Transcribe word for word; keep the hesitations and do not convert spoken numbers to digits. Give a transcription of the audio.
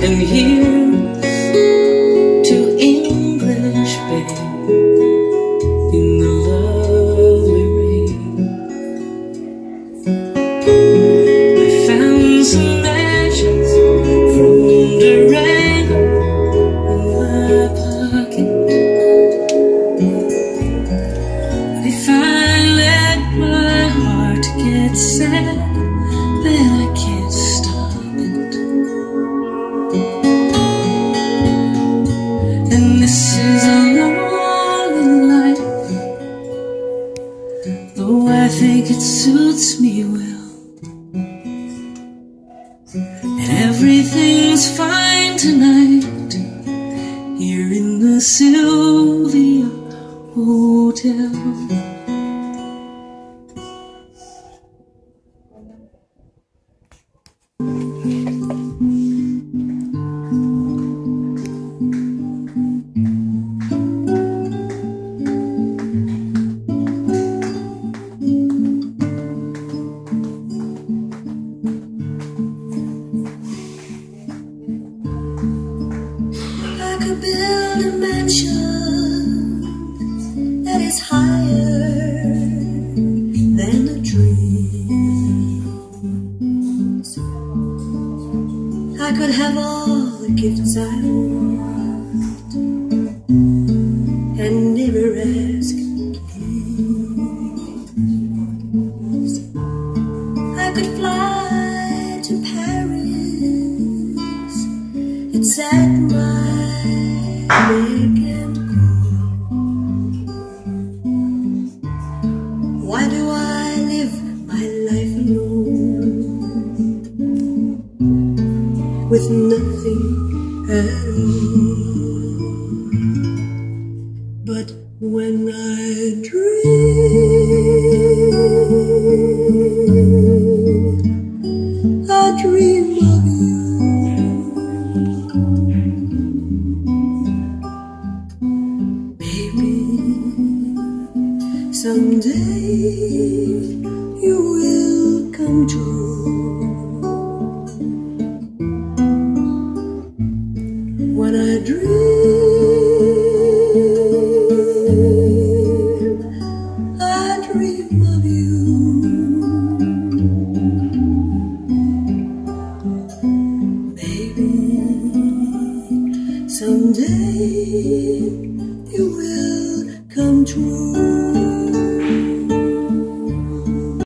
And here's to English Bay in the lovely rain. I found some matches from the rain in my pocket. If I let my heart get sad, then I can't stop it. And this is a lonely life, though I think it suits me well. And everything's fine tonight here in the Sylvia Hotel. I could build a mansion that is higher than the trees. I could have all the gifts I want and never ask please. I could fly to Paris. It's at my make and call. Why do I live my life alone with nothing at all?